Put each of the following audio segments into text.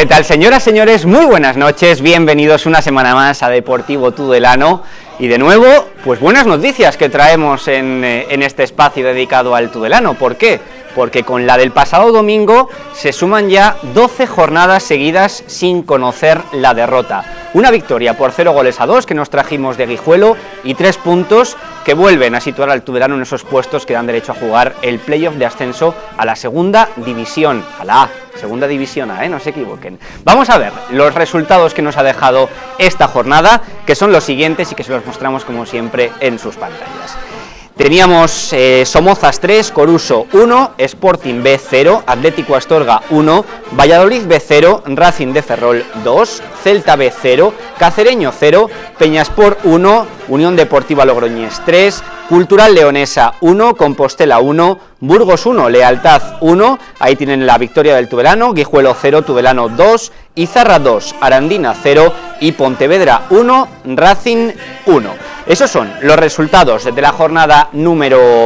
¿Qué tal, señoras, señores? Muy buenas noches, bienvenidos una semana más a Deportivo Tudelano. Y de nuevo, pues buenas noticias que traemos en este espacio dedicado al Tudelano. ¿Por qué? Porque con la del pasado domingo se suman ya 12 jornadas seguidas sin conocer la derrota. Una victoria por 0-2 que nos trajimos de Guijuelo y 3 puntos que vuelven a situar al Tudelano en esos puestos que dan derecho a jugar el playoff de ascenso a la segunda división, a la A. Segunda división A, no se equivoquen. Vamos a ver los resultados que nos ha dejado esta jornada, que son los siguientes y que se los mostramos como siempre en sus pantallas. Teníamos Somozas 3, Coruso 1, Sporting B 0, Atlético Astorga 1, Valladolid B 0, Racing de Ferrol 2, Celta B 0, Cacereño 0, Peñaspor 1, Unión Deportiva Logroñés 3, Cultural Leonesa 1, Compostela 1, Burgos 1, Lealtad 1, ahí tienen la victoria del Tudelano, Guijuelo 0, Tudelano 2, Izarra 2, Arandina 0 y Pontevedra 1, Racing 1. Esos son los resultados de la jornada número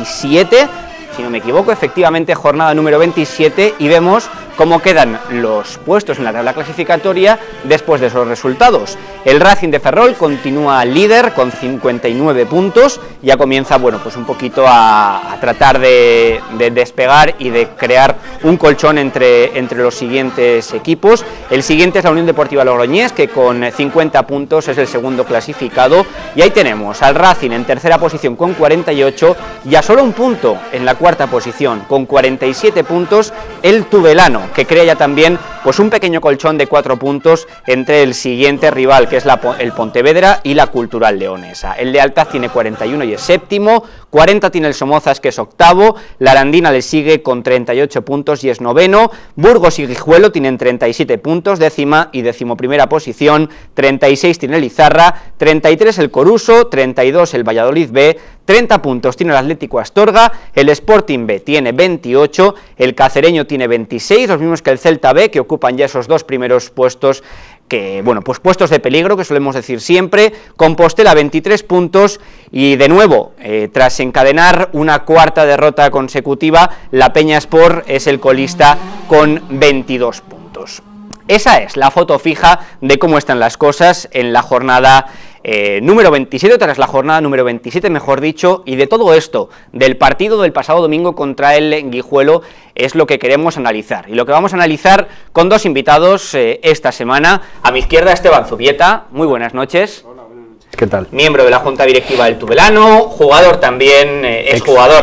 27, si no me equivoco, efectivamente jornada número 27, y vemos cómo quedan los puestos en la tabla clasificatoria después de esos resultados. El Racing de Ferrol continúa líder con 59 puntos, ya comienza, bueno, pues un poquito a tratar de despegar y de crear un colchón entre los siguientes equipos. El siguiente es la Unión Deportiva Logroñés, que con 50 puntos es el segundo clasificado, y ahí tenemos al Racing en tercera posición con 48, y a solo un punto en la cuarta posición, con 47 puntos, el Tudelano, que crea ya también pues un pequeño colchón de 4 puntos entre el siguiente rival, que es el Pontevedra, y la Cultural Leonesa. El Lealtad tiene 41 y es séptimo, 40 tiene el Somozas, que es octavo, la Arandina le sigue con 38 puntos y es noveno, Burgos y Guijuelo tienen 37 puntos, décima y decimoprimera posición, 36 tiene el Izarra, 33 el Coruso, 32 el Valladolid B, 30 puntos tiene el Atlético Astorga, el Sporting B tiene 28, el Cacereño tiene 26, los mismos que el Celta B, que ocupan ya esos dos primeros puestos, que, bueno, pues puestos de peligro, que solemos decir siempre. Compostela 23 puntos y de nuevo, tras encadenar una cuarta derrota consecutiva, la Peñaspor es el colista con 22 puntos. Esa es la foto fija de cómo están las cosas en la jornada número 27, tras la jornada número 27, mejor dicho, y de todo esto, del partido del pasado domingo contra el Guijuelo, es lo que queremos analizar, y lo que vamos a analizar con dos invitados esta semana. A mi izquierda, Esteban Zubieta, muy buenas noches. Hola, buenas noches. ¿Qué tal? Miembro de la Junta Directiva del Tudelano, jugador también, exjugador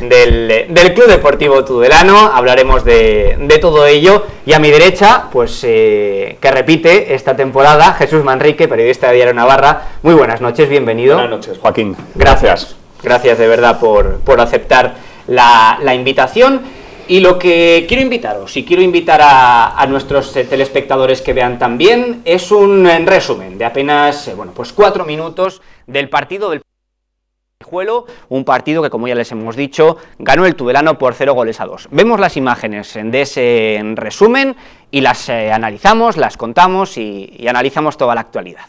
del Club Deportivo Tudelano, hablaremos de todo ello. Y a mi derecha, pues que repite esta temporada, Jesús Manrique, periodista de Diario Navarra. Muy buenas noches, bienvenido. Buenas noches, Joaquín. Gracias de verdad por aceptar la invitación. Y lo que quiero invitaros, y quiero invitar a nuestros telespectadores que vean también, es un resumen de apenas, pues 4 minutos del partido del Guijuelo, un partido que, como ya les hemos dicho, ganó el Tudelano por 0-2. Vemos las imágenes de ese resumen y las analizamos, las contamos y analizamos toda la actualidad.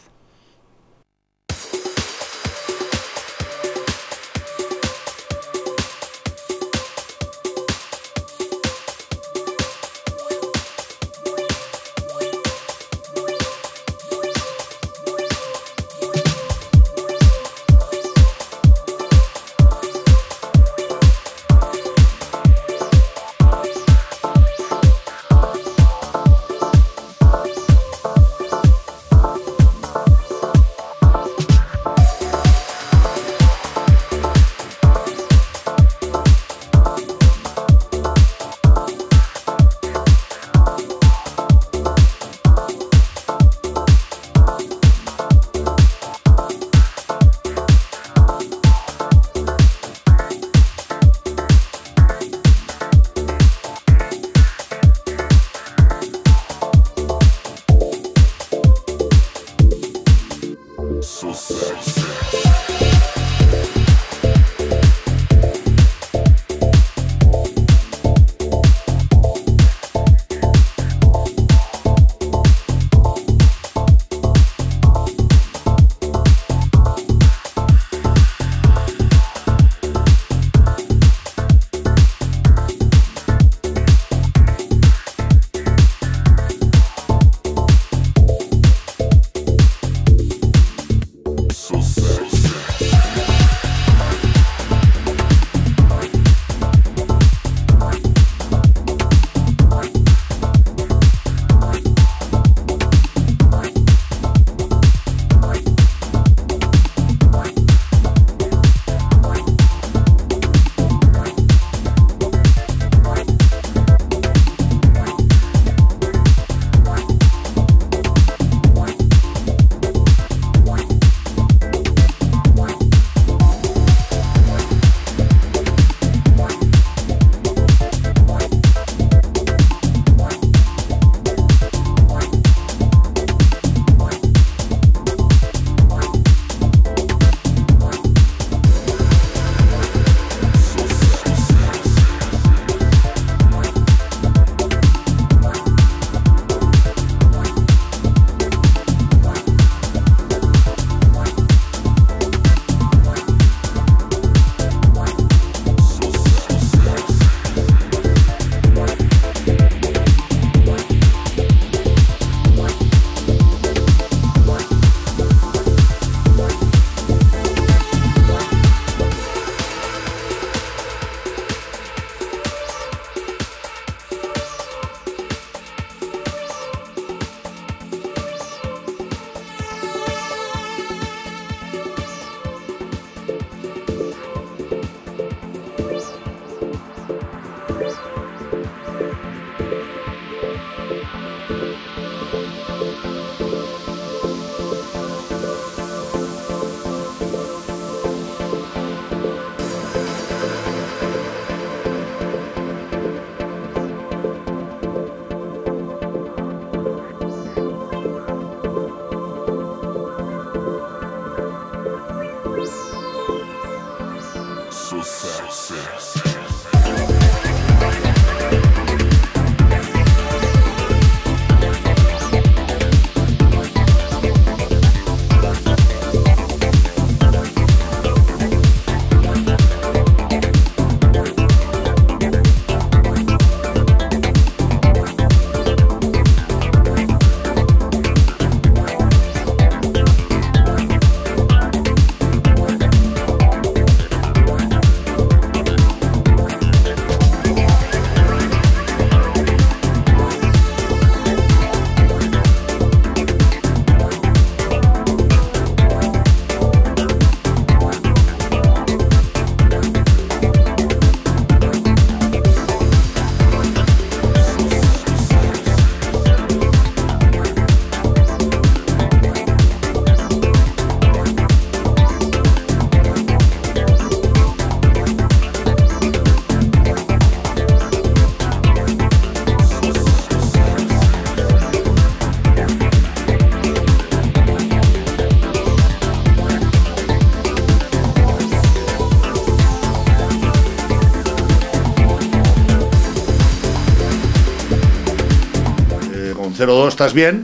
Con 0-2 estás bien,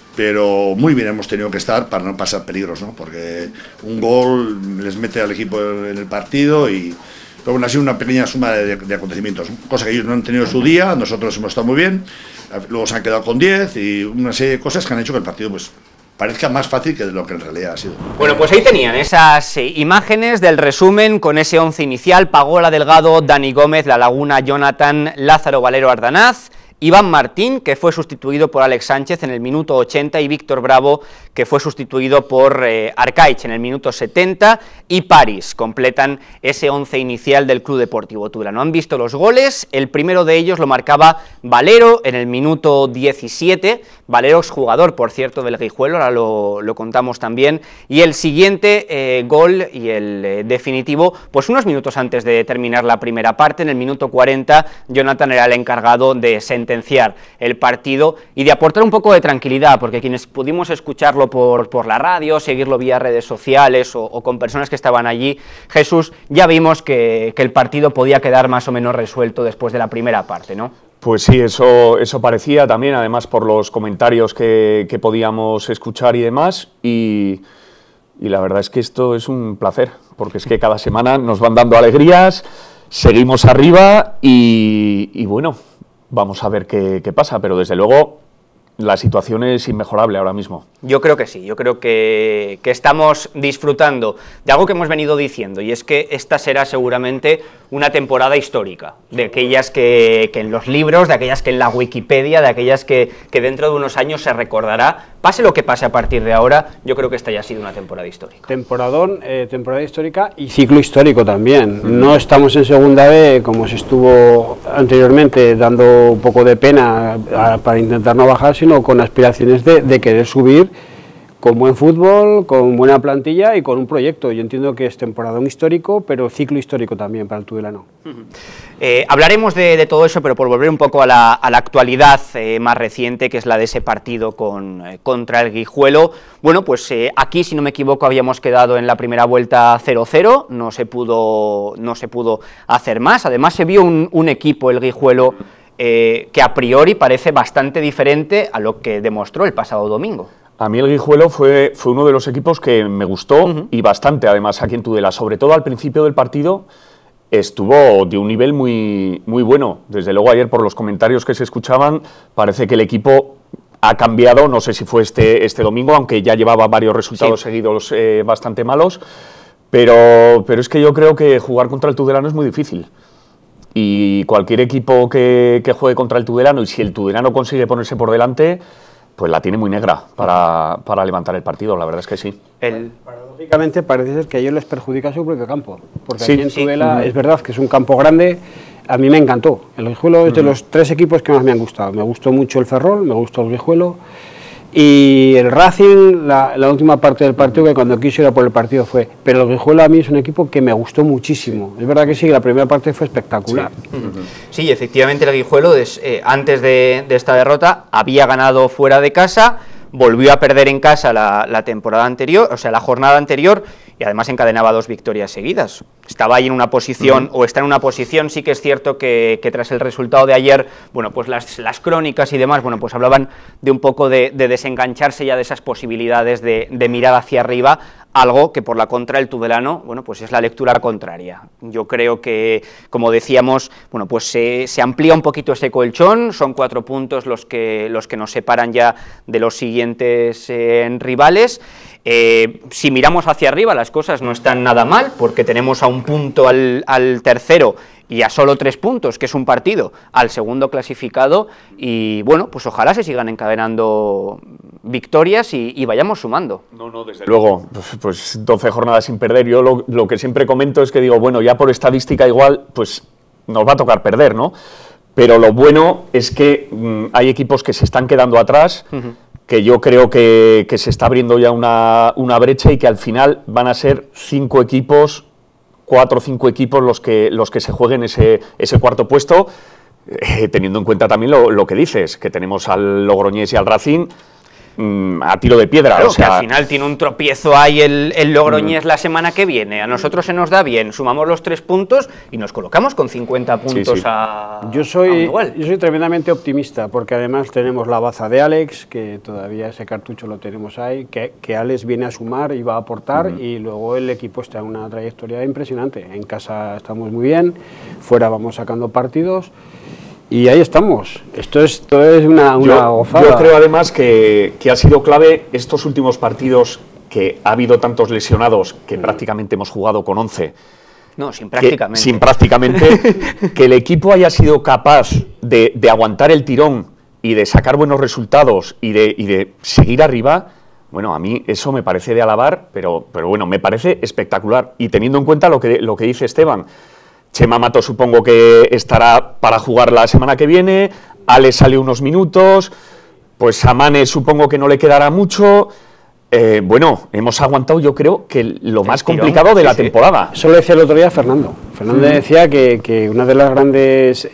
pero muy bien hemos tenido que estar para no pasar peligros, ¿no? Porque un gol les mete al equipo en el partido y... Pero bueno, ha sido una pequeña suma de acontecimientos, cosa que ellos no han tenido su día, nosotros hemos estado muy bien, luego se han quedado con 10 y una serie de cosas que han hecho que el partido pues parezca más fácil que de lo que en realidad ha sido. Bueno, pues ahí tenían esas imágenes del resumen con ese 11 inicial: Pagola, Delgado, Dani Gómez, La Laguna, Jonathan, Lázaro, Valero, Ardanaz, Iván Martín, que fue sustituido por Alex Sánchez en el minuto 80, y Víctor Bravo, que fue sustituido por Arcaich en el minuto 70, y París completan ese 11 inicial del Club Deportivo Tudelano. Han visto los goles, el primero de ellos lo marcaba Valero en el minuto 17, Valero es jugador, por cierto, del Guijuelo, ahora lo contamos también, y el siguiente gol y el definitivo, pues unos minutos antes de terminar la primera parte, en el minuto 40, Jonathan era el encargado de sentenciar el partido y de aportar un poco de tranquilidad, porque quienes pudimos escucharlo por la radio, seguirlo vía redes sociales o con personas que estaban allí, Jesús, ya vimos que el partido podía quedar más o menos resuelto después de la primera parte, ¿no? Pues sí, eso parecía también, además por los comentarios que podíamos escuchar y demás, y la verdad es que esto es un placer, porque es que cada semana nos van dando alegrías, seguimos arriba y bueno, vamos a ver qué pasa, pero desde luego la situación es inmejorable ahora mismo. Yo creo que sí, yo creo que estamos disfrutando de algo que hemos venido diciendo, y es que esta será seguramente una temporada histórica, de aquellas que en los libros, de aquellas que en la Wikipedia, de aquellas que dentro de unos años se recordará. Pase lo que pase a partir de ahora, yo creo que esta ya ha sido una temporada histórica. Temporada histórica y ciclo histórico también. No estamos en segunda B, como se estuvo anteriormente, dando un poco de pena para intentar no bajar, sino con aspiraciones de querer subir con buen fútbol, con buena plantilla y con un proyecto. Yo entiendo que es temporadón histórico, pero ciclo histórico también para el Tudelano. Hablaremos de todo eso, pero por volver un poco a la actualidad más reciente, que es la de ese partido contra el Guijuelo. Bueno, pues aquí, si no me equivoco, habíamos quedado en la primera vuelta 0-0, no se pudo hacer más. Además se vio un equipo, el Guijuelo, que a priori parece bastante diferente a lo que demostró el pasado domingo. A mí el Guijuelo fue uno de los equipos que me gustó y bastante, además, aquí en Tudela. Sobre todo al principio del partido estuvo de un nivel muy bueno. Desde luego ayer, por los comentarios que se escuchaban, parece que el equipo ha cambiado, no sé si fue este domingo, aunque ya llevaba varios resultados seguidos bastante malos, pero es que yo creo que jugar contra el Tudelano es muy difícil. Y cualquier equipo que juegue contra el Tudelano, y si el Tudelano consigue ponerse por delante, pues la tiene muy negra para levantar el partido, la verdad es que sí. Paradójicamente parece ser que a ellos les perjudica su propio campo, porque aquí en Tudela es verdad que es un campo grande. A mí me encantó, el Guijuelo es de los tres equipos que más me han gustado. Me gustó mucho el Ferrol, me gustó el Guijuelo, y el Racing, la última parte del partido, que cuando quiso ir a por el partido fue, pero el Guijuelo a mí es un equipo que me gustó muchísimo. Es verdad que sí, la primera parte fue espectacular. Sí, efectivamente el Guijuelo, antes de esta derrota, había ganado fuera de casa, volvió a perder en casa la temporada anterior, o sea, la jornada anterior, y además encadenaba 2 victorias seguidas. estaba ahí en una posición, o está en una posición. Sí que es cierto que tras el resultado de ayer, bueno, pues las crónicas y demás, bueno, pues hablaban de un poco de desengancharse ya de esas posibilidades de mirar hacia arriba, algo que por la contra el tudelano, bueno, pues es la lectura contraria. Yo creo que, como decíamos, bueno, pues se amplía un poquito ese colchón, son 4 puntos los que nos separan ya de los siguientes rivales. Si miramos hacia arriba, las cosas no están nada mal, porque tenemos a un punto al tercero y a solo 3 puntos, que es un partido, al segundo clasificado, y bueno, pues ojalá se sigan encadenando victorias y vayamos sumando. No, desde luego, pues 12 jornadas sin perder. Yo lo que siempre comento es que digo, bueno, ya por estadística igual, pues nos va a tocar perder, ¿no? Pero lo bueno es que hay equipos que se están quedando atrás, que yo creo que se está abriendo ya una brecha y que al final van a ser 5 equipos, 4 o 5 equipos los que se jueguen ese cuarto puesto, teniendo en cuenta también lo que dices, que tenemos al Logroñés y al Racing a tiro de piedra. Claro, o sea, que al final tiene un tropiezo ahí el Logroñés la semana que viene, a nosotros se nos da bien, sumamos los 3 puntos y nos colocamos con 50 puntos Yo soy tremendamente optimista, porque además tenemos la baza de Alex, que todavía ese cartucho lo tenemos ahí, que Alex viene a sumar y va a aportar, y luego el equipo está en una trayectoria impresionante. En casa estamos muy bien, fuera vamos sacando partidos, y ahí estamos. Esto es una gozada. Yo creo además que ha sido clave estos últimos partidos, que ha habido tantos lesionados, que prácticamente hemos jugado con 11. No, sin prácticamente. Sin prácticamente, que el equipo haya sido capaz de aguantar el tirón y de sacar buenos resultados y de seguir arriba. Bueno, a mí eso me parece de alabar, pero bueno, me parece espectacular. Y teniendo en cuenta lo que dice Esteban, Chema Mato supongo que estará para jugar la semana que viene, Ale sale unos minutos, pues a Mane supongo que no le quedará mucho. Bueno, hemos aguantado, yo creo, que lo más complicado de la temporada. Eso lo decía el otro día Fernando. Fernando decía que una de las grandes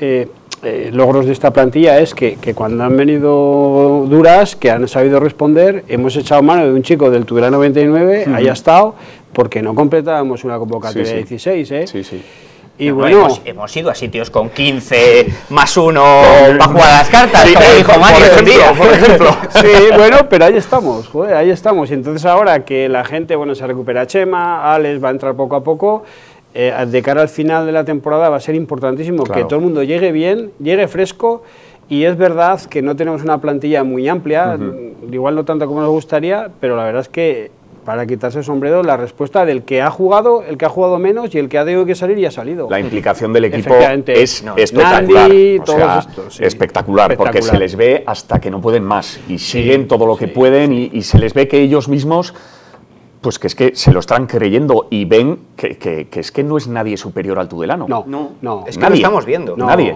logros de esta plantilla es que cuando han venido duras, que han sabido responder, hemos echado mano de un chico del Tudelano 99, haya estado, porque no completábamos una convocatoria de 16, ¿eh? Sí. Y bueno, hemos ido a sitios con 15 más 1 para jugar a las cartas, como dijo Mario por ejemplo. Sí, bueno, pero ahí estamos, joder, ahí estamos. Y entonces ahora que la gente, bueno, se recupera Chema, Alex va a entrar poco a poco, de cara al final de la temporada va a ser importantísimo que todo el mundo llegue bien, llegue fresco. Y es verdad que no tenemos una plantilla muy amplia, igual no tanto como nos gustaría, pero la verdad es que para quitarse el sombrero, la respuesta del que ha jugado, el que ha jugado menos y el que ha tenido que salir y ha salido. La implicación del equipo es espectacular. Nandi, espectacular, porque se les ve hasta que no pueden más y siguen todo lo que pueden y se les ve que ellos mismos, pues que es que se lo están creyendo y ven que es que no es nadie superior al Tudelano. No, es que lo estamos viendo. Nadie.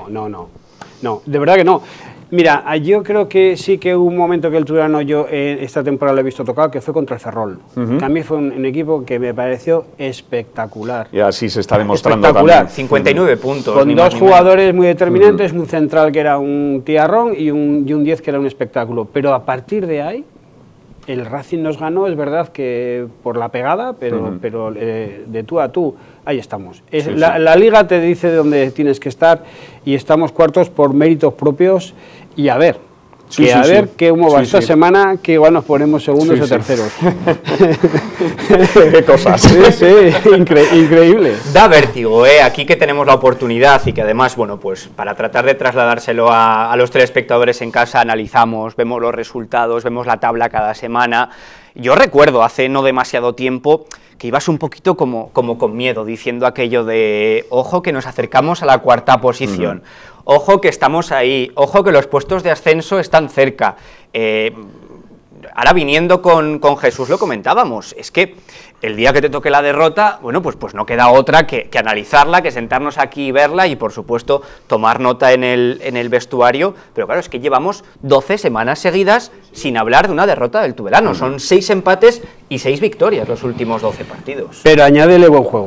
No, de verdad que no. Mira, yo creo que sí que hubo un momento que el Tudelano yo esta temporada lo he visto tocado, que fue contra el Ferrol. Que a mí fue un equipo que me pareció espectacular. Y así se está demostrando espectacular. también. 59 puntos. Con 2 jugadores muy determinantes, un central que era un tiarrón y un 10 que era un espectáculo. Pero a partir de ahí, el Racing nos ganó, es verdad que por la pegada, pero de tú a tú, ahí estamos. La Liga te dice dónde tienes que estar y estamos cuartos por méritos propios y a ver. Cómo va esta semana, que igual nos ponemos segundos o terceros. Qué cosas. Increíble. Da vértigo, aquí que tenemos la oportunidad y que además, bueno, pues para tratar de trasladárselo a los telespectadores en casa, analizamos, vemos los resultados, vemos la tabla cada semana. Yo recuerdo hace no demasiado tiempo que ibas un poquito como con miedo, diciendo aquello de ojo que nos acercamos a la 4ª posición, ojo que estamos ahí, ojo que los puestos de ascenso están cerca. Ahora viniendo con Jesús lo comentábamos, es que el día que te toque la derrota, bueno, pues no queda otra que analizarla, que sentarnos aquí y verla y por supuesto tomar nota en el vestuario, pero claro, es que llevamos 12 semanas seguidas sin hablar de una derrota del Tudelano, son 6 empates y 6 victorias los últimos 12 partidos. Pero añádele buen juego.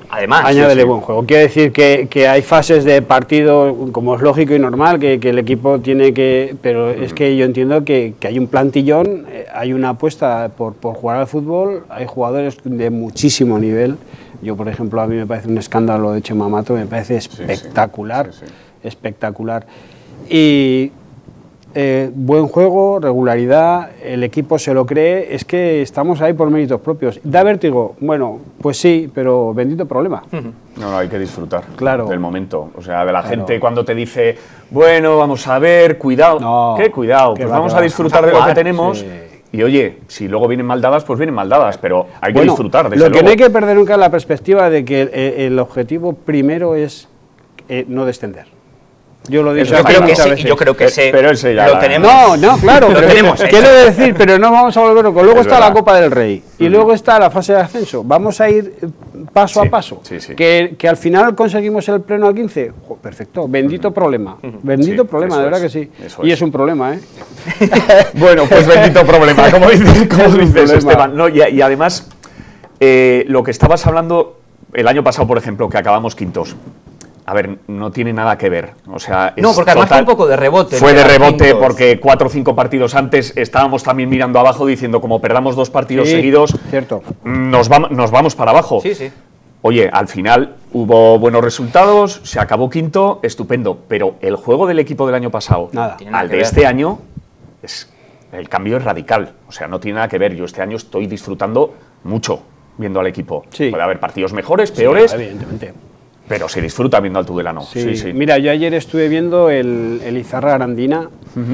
Además, añádele buen juego. Quiero decir que hay fases de partido, como es lógico y normal, que el equipo tiene que... Pero es que yo entiendo que hay un plantillón, hay una apuesta por jugar al fútbol, hay jugadores de muchísimo nivel. Yo, por ejemplo, a mí me parece un escándalo de Chema Mato, me parece espectacular, espectacular. Y buen juego, regularidad, el equipo se lo cree, es que estamos ahí por méritos propios. ¿Da vértigo? Bueno, pues sí, pero bendito problema. No, hay que disfrutar del momento. O sea, de la gente cuando te dice, bueno, vamos a ver, cuidado. No, ¿Qué cuidado? Pues vamos a disfrutar de lo que tenemos. Y oye, si luego vienen mal dadas, pues vienen mal dadas, pero hay que disfrutar. Lo que no hay que perder nunca es la perspectiva de que el objetivo primero es no descender. Yo lo digo muchas veces. Yo creo que pero ese ya lo tenemos. No, claro, lo tenemos. Quiero decir, pero no vamos a volver locos. Luego está la Copa del Rey y luego está la fase de ascenso. Vamos a ir paso a paso. Que al final conseguimos el pleno al 15. Perfecto, bendito problema. Bendito problema, de verdad que sí. Y es un problema, ¿eh? Bueno, pues bendito problema, como dices Esteban. No, y además, lo que estabas hablando el año pasado, por ejemplo, que acabamos quintos. A ver, no tiene nada que ver. O sea, no, porque además fue un poco de rebote. Fue de rebote porque 4 o 5 partidos antes estábamos también mirando abajo diciendo, como perdamos 2 partidos seguidos, cierto. Nos vamos para abajo. Sí. Oye, al final hubo buenos resultados, se acabó quinto, estupendo. Pero el juego del equipo del año pasado al de este año, el cambio es radical. O sea, no tiene nada que ver. Yo este año estoy disfrutando mucho viendo al equipo. Puede haber partidos mejores, peores. Evidentemente. Pero se disfruta viendo al Tudelano. Sí. Mira, yo ayer estuve viendo el Izarra Arandina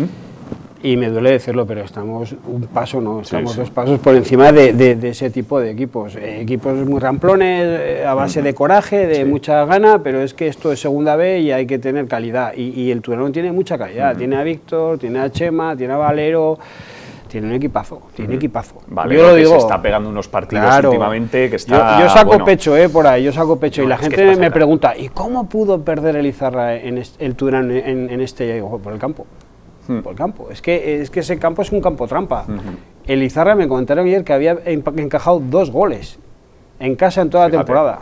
y me duele decirlo, pero estamos un paso, ¿no? Estamos 2 pasos por encima de ese tipo de equipos. Equipos muy ramplones, a base de coraje, de mucha gana, pero es que esto es segunda B y hay que tener calidad. Y el Tudelano tiene mucha calidad. Tiene a Víctor, tiene a Chema, tiene a Valero. Tiene un equipazo, Vale, yo lo digo. Se está pegando unos partidos últimamente que está... Yo saco pecho, por ahí, yo saco pecho. No, y la gente me pregunta, ¿y cómo pudo perder el Izarra el Tudelano en este por el campo? Por el campo. Es que ese campo es un campo trampa. El Izarra me comentaron ayer que había encajado 2 goles en casa en toda la temporada.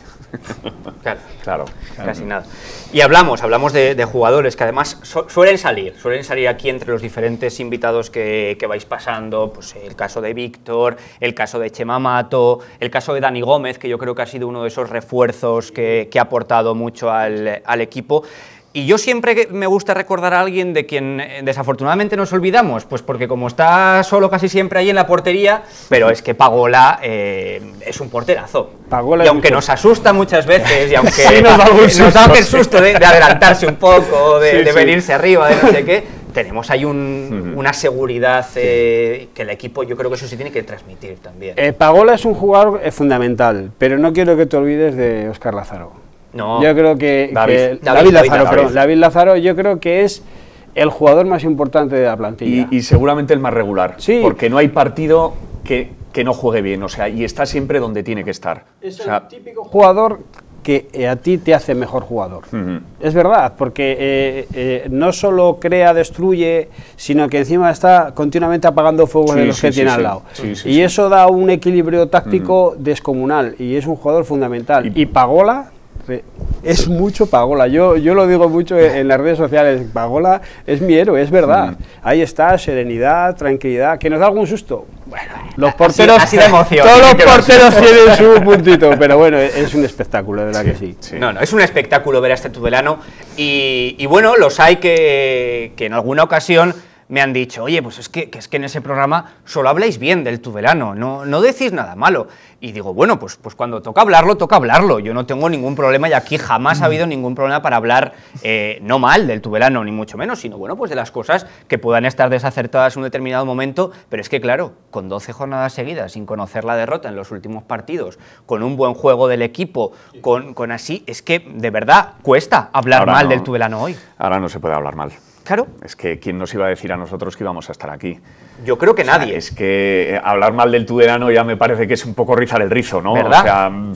Claro, casi nada. Y hablamos de jugadores que además suelen salir aquí entre los diferentes invitados que vais pasando, pues el caso de Víctor, el caso de Chema Mato, el caso de Dani Gómez, que yo creo que ha sido uno de esos refuerzos que ha aportado mucho al equipo. Y yo siempre me gusta recordar a alguien de quien desafortunadamente nos olvidamos, pues porque como está solo casi siempre ahí en la portería, pero es que Pagola es un porterazo. Pagola y aunque nos asusta muchas veces, y aunque sí, nos da el susto de adelantarse un poco, de venirse arriba, de no sé qué, tenemos ahí una seguridad que el equipo, yo creo que eso sí tiene que transmitir también. Pagola es un jugador fundamental, pero no quiero que te olvides de Óscar Lázaro. No. Yo creo que David Lázaro, yo creo que es el jugador más importante de la plantilla. Y seguramente el más regular, porque no hay partido que no juegue bien, o sea, y está siempre donde tiene que estar. Es el típico jugador que a ti te hace mejor jugador. Es verdad, porque no solo crea, destruye, sino que encima está continuamente apagando fuegos de los que tiene al lado. Y eso da un equilibrio táctico descomunal, y es un jugador fundamental. Y Pagola... es mucho Pagola, yo lo digo mucho en las redes sociales, Pagola es mi héroe, es verdad. Ahí está, serenidad, tranquilidad, que nos da algún susto. Bueno, los porteros, así de emoción, todos los porteros tienen su puntito, pero bueno, es un espectáculo, de verdad que sí. No, es un espectáculo ver a este Tudelano y bueno, los hay que en alguna ocasión me han dicho, oye, pues es que en ese programa solo habláis bien del Tudelano, no decís nada malo. Y digo, bueno, pues cuando toca hablarlo. Yo no tengo ningún problema y aquí jamás ha habido ningún problema para hablar no mal del Tudelano, ni mucho menos, sino bueno, pues de las cosas que puedan estar desacertadas en un determinado momento, pero es que claro, con 12 jornadas seguidas, sin conocer la derrota en los últimos partidos, con un buen juego del equipo, con así, es que de verdad cuesta hablar mal del Tudelano hoy. Ahora no se puede hablar mal. Claro. Es que ¿quién nos iba a decir a nosotros que íbamos a estar aquí? Yo creo que nadie. Es que hablar mal del Tudelano ya me parece que es un poco rizar el rizo, ¿no? ¿Verdad? O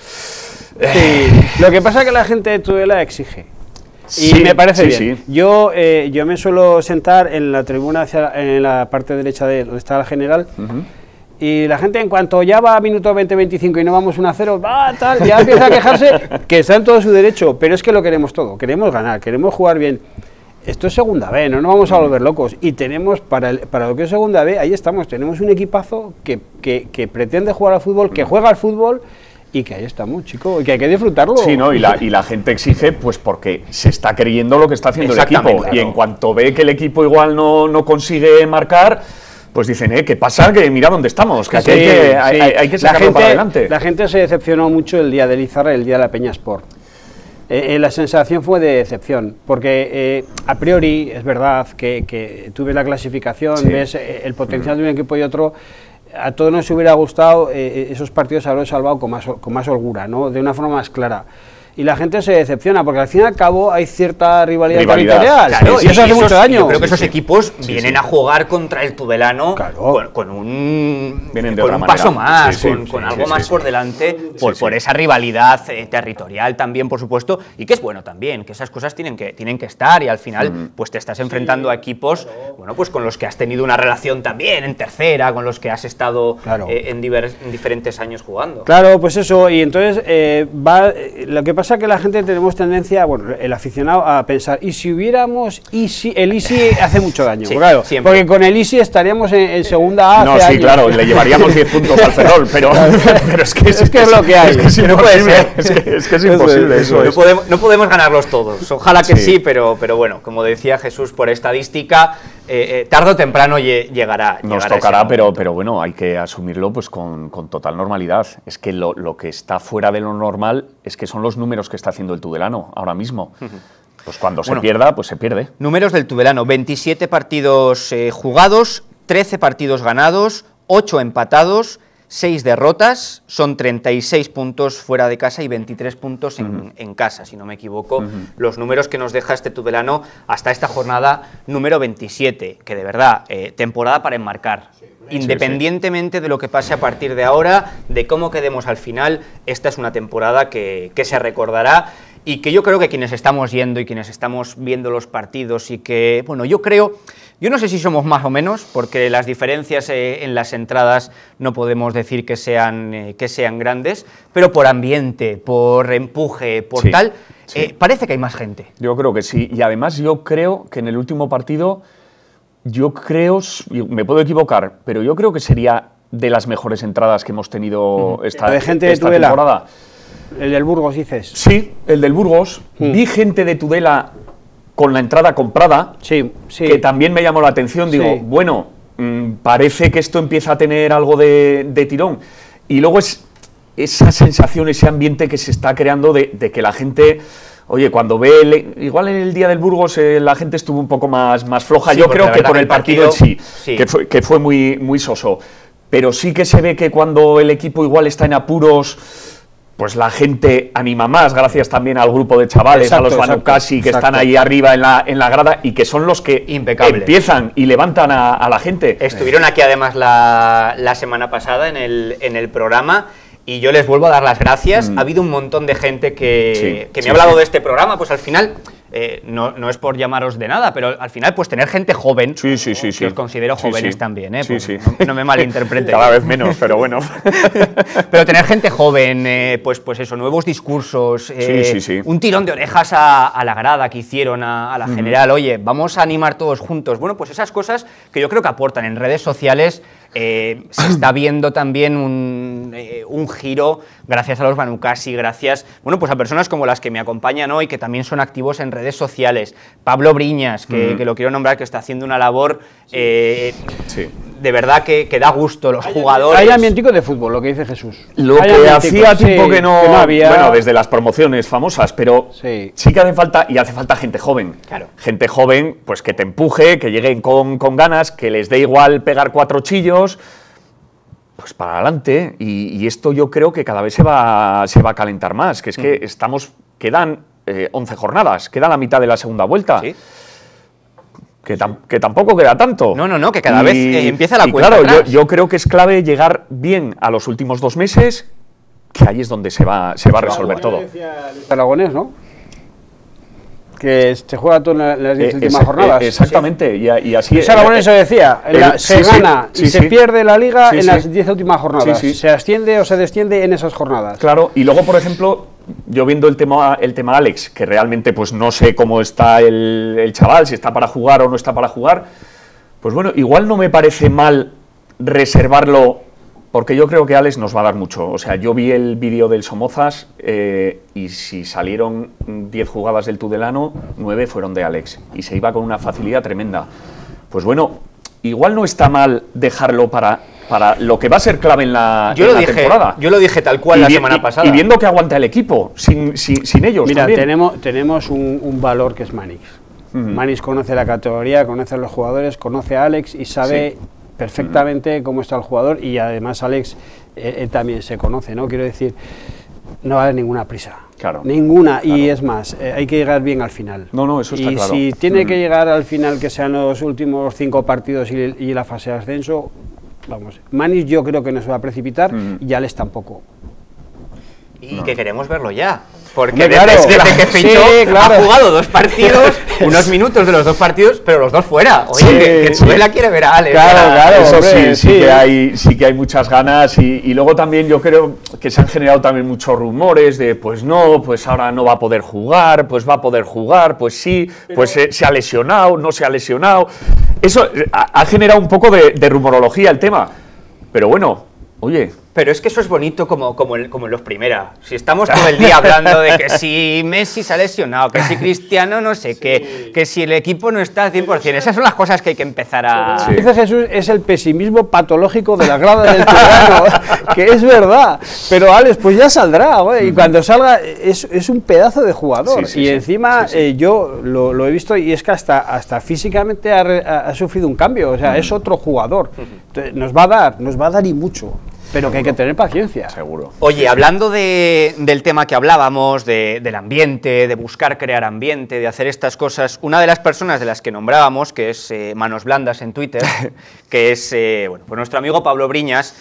sea, lo que pasa es que la gente de Tudela exige. Y me parece bien. Sí. Yo me suelo sentar en la tribuna en la parte derecha de donde está la general Y la gente, en cuanto ya va a minuto 20-25 y no vamos 1-0, tal, ya empieza a quejarse, que está en todo su derecho, pero es que lo queremos todo, queremos ganar, queremos jugar bien. Esto es segunda B, no nos vamos a volver locos. Y tenemos, para lo que es segunda B, ahí estamos, tenemos un equipazo que pretende jugar al fútbol, que juega al fútbol, y que ahí estamos, chico, y que hay que disfrutarlo. Sí, ¿no? Y la gente exige, pues porque se está creyendo lo que está haciendo el equipo. Claro. Y en cuanto ve que el equipo igual no consigue marcar, pues dicen, ¿qué pasa? Que mira dónde estamos, que aquí hay que sacarlo para adelante. La gente se decepcionó mucho el día del Izarra y el día de la Peña Sport. La sensación fue de decepción, porque a priori es verdad que tú ves la clasificación, ves el potencial de un equipo y otro. A todos nos hubiera gustado esos partidos haberlos salvado con más holgura, ¿no? De una forma más clara. Y la gente se decepciona, porque al fin y al cabo hay cierta rivalidad territorial. Claro, y eso hace mucho daño. Yo creo que esos equipos vienen a jugar contra el Tudelano con un paso más, con algo más por delante, por esa rivalidad territorial también, por supuesto, y que es bueno también, que esas cosas tienen que estar, y al final pues te estás enfrentando a equipos pues con los que has tenido una relación también en tercera, con los que has estado en diferentes años jugando. Claro, pues eso, y entonces lo que pasa es que la gente tenemos tendencia, el aficionado, a pensar, ¿y si hubiéramos el Easy hace mucho daño? Claro, porque con el Easy estaríamos en segunda A. No, sí, claro, le llevaríamos 10 puntos al Ferrol, pero es que es lo que hay. Es que no puede ser. Es que es imposible eso. No podemos ganarlos todos. Ojalá que sí, pero bueno, como decía Jesús, por estadística, tarde o temprano llegará. Nos tocará, pero bueno, hay que asumirlo pues con total normalidad. Es que lo que está fuera de lo normal es que son los números que está haciendo el Tudelano ahora mismo. Pues cuando se pierda, pues se pierde. Números del Tudelano: 27 partidos jugados, 13 partidos ganados, 8 empatados, 6 derrotas, son 36 puntos fuera de casa y 23 puntos en casa, si no me equivoco, los números que nos deja este Tudelano hasta esta jornada número 27, que de verdad, temporada para enmarcar. Independientemente de lo que pase a partir de ahora, de cómo quedemos al final, esta es una temporada que se recordará, y que yo creo que quienes estamos yendo y quienes estamos viendo los partidos, y que, yo no sé si somos más o menos, porque las diferencias en las entradas no podemos decir que sean grandes, pero por ambiente, por empuje, por tal, parece que hay más gente. Yo creo que sí, y además yo creo que en el último partido, me puedo equivocar, pero yo creo que sería de las mejores entradas que hemos tenido esta temporada. El del Burgos, dices. Sí, el del Burgos. Vi gente de Tudela con la entrada comprada, que también me llamó la atención. Digo, bueno, parece que esto empieza a tener algo de tirón. Y luego es esa sensación, ese ambiente que se está creando de que la gente... Oye, cuando ve, igual en el día del Burgos la gente estuvo un poco más floja. Yo creo que por el partido en sí, que fue muy soso. Pero sí que se ve que cuando el equipo igual está en apuros, pues la gente anima más, gracias también al grupo de chavales, a los Vanucasi, que están ahí arriba en la grada, y que son los que empiezan y levantan a la gente. Estuvieron aquí además la semana pasada en el programa, y yo les vuelvo a dar las gracias. Ha habido un montón de gente que me ha hablado de este programa, pues al final, no es por llamaros de nada, pero al final pues tener gente joven, que os considero jóvenes también, no me malinterpreten. Cada vez menos, pero bueno. Pero tener gente joven, pues eso, nuevos discursos, un tirón de orejas a la grada que hicieron a la general, oye, vamos a animar todos juntos. Bueno, pues esas cosas que yo creo que aportan en redes sociales. Se está viendo también un giro gracias a los Vanucasi, gracias pues a personas como las que me acompañan hoy, que también son activos en redes sociales. Pablo Briñas, que lo quiero nombrar, que está haciendo una labor de verdad que da gusto. Los jugadores... Hay ambientico de fútbol, lo que dice Jesús. Lo que hacía tiempo que no había... Bueno, desde las promociones famosas, pero sí que hace falta, y hace falta gente joven. Claro. Gente joven, pues que te empuje, que lleguen con ganas, que les dé igual pegar 4 chillos, pues para adelante. Y esto yo creo que cada vez se va a calentar más, que es que quedan 11 jornadas, queda la mitad de la segunda vuelta. Sí. Que tampoco queda tanto. No, que cada vez empieza la cuenta. Claro, atrás. yo creo que es clave llegar bien a los últimos 2 meses, que ahí es donde se va a resolver todo. Aragonés, ¿no? que se juega todo en las 10 últimas jornadas. Exactamente, y así Luis Aragonés eso decía, se gana y se pierde la liga en las 10 últimas jornadas. Se asciende o se desciende en esas jornadas. Claro, y luego, por ejemplo, yo viendo el tema Alex, que realmente pues no sé cómo está el chaval, si está para jugar o no está para jugar, pues bueno, igual no me parece mal reservarlo, porque yo creo que Alex nos va a dar mucho. O sea, yo vi el vídeo del Somozas y si salieron 10 jugadas del Tudelano, 9 fueron de Alex y se iba con una facilidad tremenda. Pues bueno, igual no está mal dejarlo para lo que va a ser clave en la temporada. Yo lo dije tal cual la semana pasada. Y viendo que aguanta el equipo, sin ellos. Mira, también. tenemos un valor que es Manix. Manix conoce la categoría, conoce a los jugadores, conoce a Alex y sabe perfectamente cómo está el jugador, y además Alex él también se conoce, ¿no? Quiero decir, no va a haber ninguna prisa. Claro. Ninguna, claro. Y es más, hay que llegar bien al final. No, eso está claro. Y si tiene que llegar al final, que sean los últimos 5 partidos y la fase de ascenso, vamos, Manix yo creo que no se va a precipitar y Alex tampoco. Y que queremos verlo ya. Porque desde que fichó ha jugado 2 partidos, unos minutos de los 2 partidos, pero los 2 fuera. Oye, que Tudela quiere ver a Alex. Claro, eso hombre, sí que hay muchas ganas, y luego también yo creo que se han generado también muchos rumores de pues no, pues ahora no va a poder jugar, pues va a poder jugar, pues sí, pues se ha lesionado, no se ha lesionado. Eso ha generado un poco de rumorología el tema, pero bueno, oye... Pero es que eso es bonito como en los primera. Si estamos todo el día hablando de que si Messi se ha lesionado, que si Cristiano no sé qué, que si el equipo no está al 100%, esas son las cosas que hay que empezar a... Dice Jesús, es el pesimismo patológico de la grada del Tudelano, que es verdad. Pero Alex, pues ya saldrá, güey, y cuando salga es un pedazo de jugador. Y encima yo lo he visto, y es que hasta físicamente ha sufrido un cambio, o sea, es otro jugador. Entonces, nos va a dar y mucho. Pero que hay que tener paciencia. Seguro. Oye, hablando del tema que hablábamos, del ambiente, de buscar crear ambiente, de hacer estas cosas, una de las personas de las que nombrábamos, que es Manos Blandas en Twitter, que es pues nuestro amigo Pablo Briñas,